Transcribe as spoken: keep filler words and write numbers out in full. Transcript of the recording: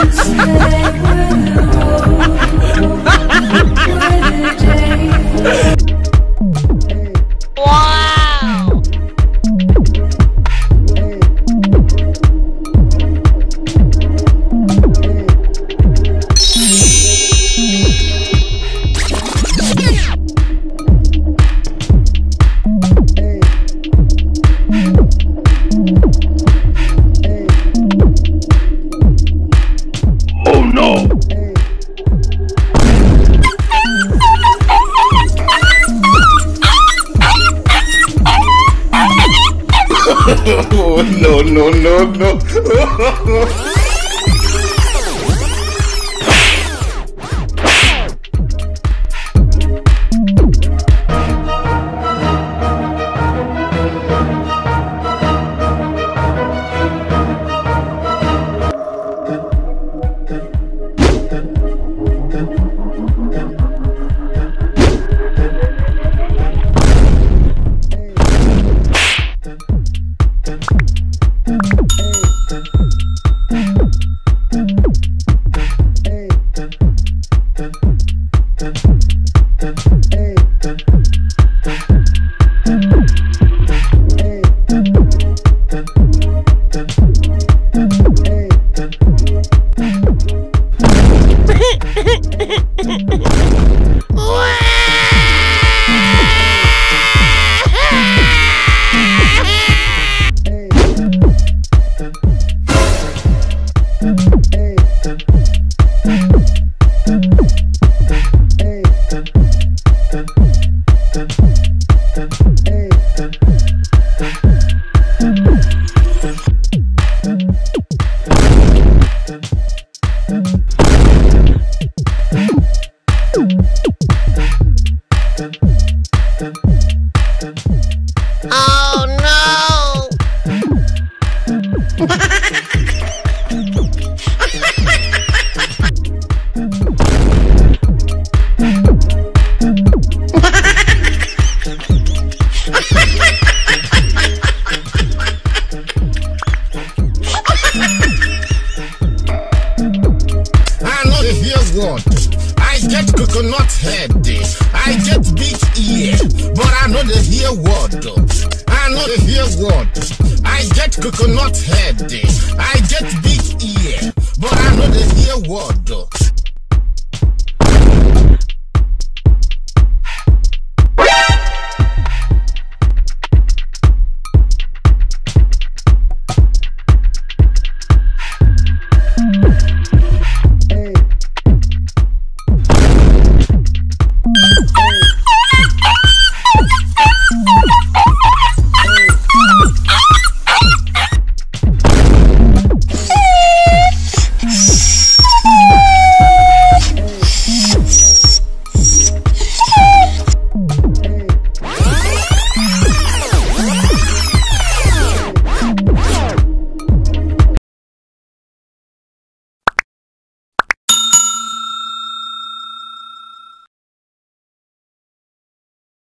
Oh, no, no, no, no. Oh no! I know the here's what. I get coconut head, I get big ear, but I know the hear word. I know the hear word. I get coconut head, I get big ear, but I know the hear word.